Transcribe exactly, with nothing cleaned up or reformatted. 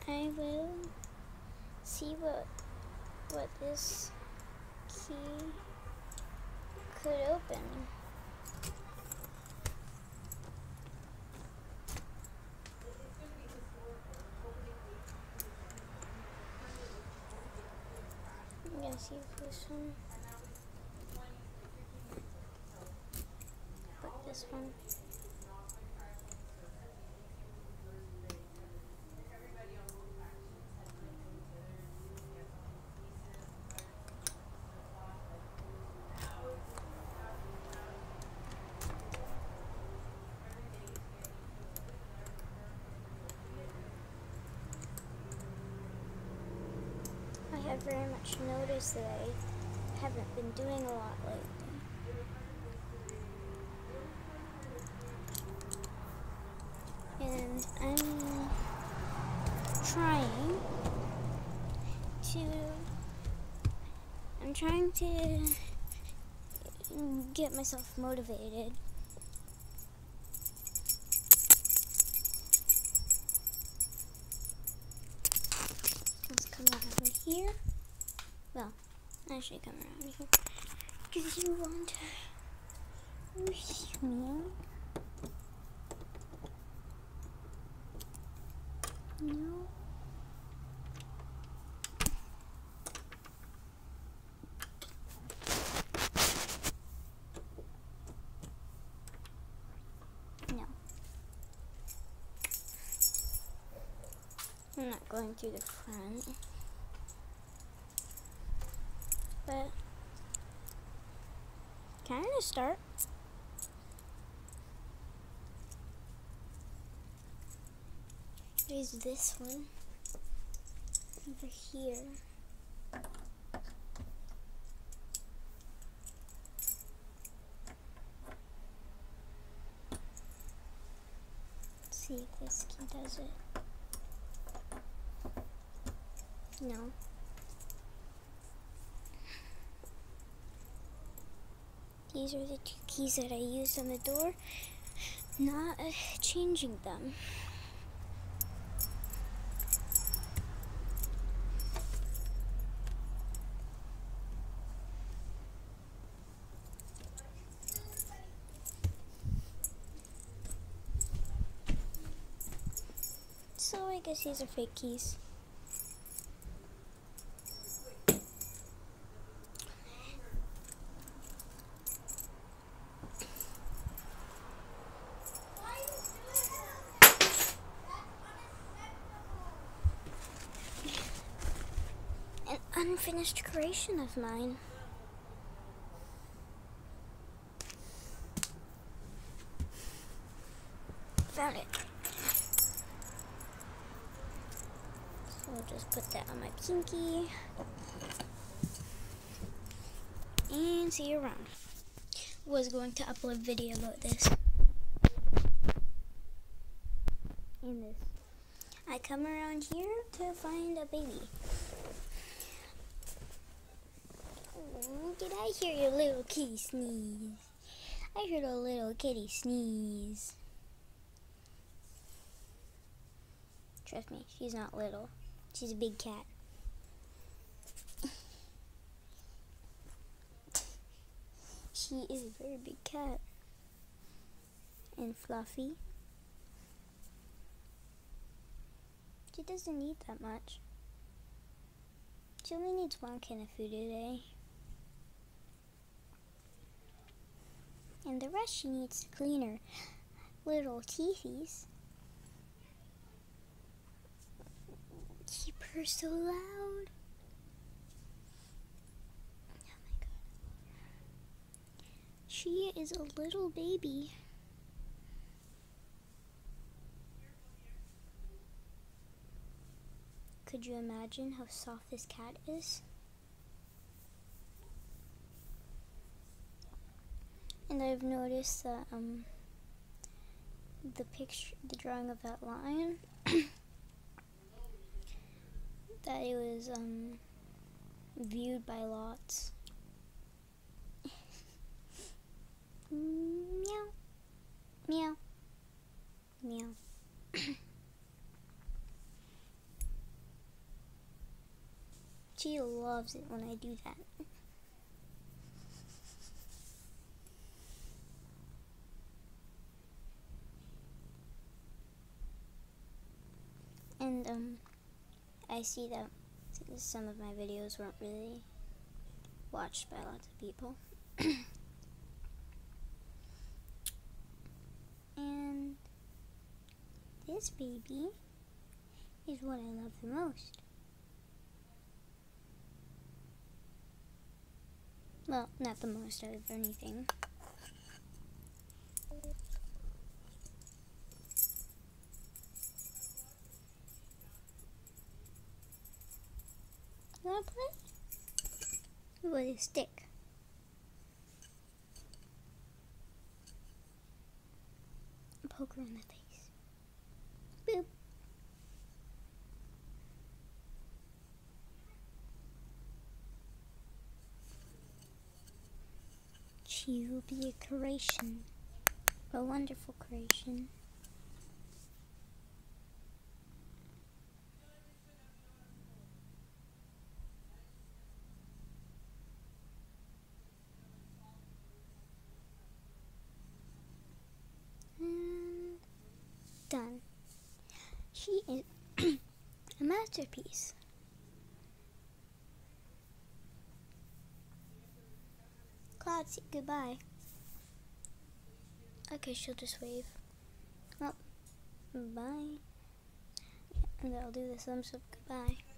I will see what what this key could open. I'm gonna see if this one. Put this one. I have very much noticed that I haven't been doing a lot lately. And I'm trying to, I'm trying to get myself motivated. Let's come around here. Well, actually come around here. Because you want to wish me. No. No. I'm not going through the front. But kind of start. There's this one over here. Let's see if this key does it. No. These are the two keys that I used on the door, not uh, changing them. So I guess these are fake keys. An unfinished creation of mine. Found it. So I'll just put that on my pinky. And see you around. Was going to upload video about this. And this. I come around here to find a baby. Oh, did I hear your little kitty sneeze? I heard a little kitty sneeze. Trust me, she's not little. She's a big cat. She is a very big cat. And fluffy. She doesn't eat that much. She only needs one can of food a day. And the rest she needs to clean her little teethies. Keep her so loud. Oh my god. She is a little baby. Could you imagine how soft this cat is? And I've noticed that um the picture, the drawing of that lion, that it was um viewed by lots. Meow, meow, meow. She loves it when I do that. And um, I see that some of my videos weren't really watched by lots of people. And this baby is what I love the most. Well, not the most out of anything. You wanna play? With a stick. Poke her in the face. Boop. She will be a creation. A wonderful creation. And done. She is a masterpiece. Cloud, say goodbye. Okay, she'll just wave. Oh, bye. And I'll do the thumbs up goodbye.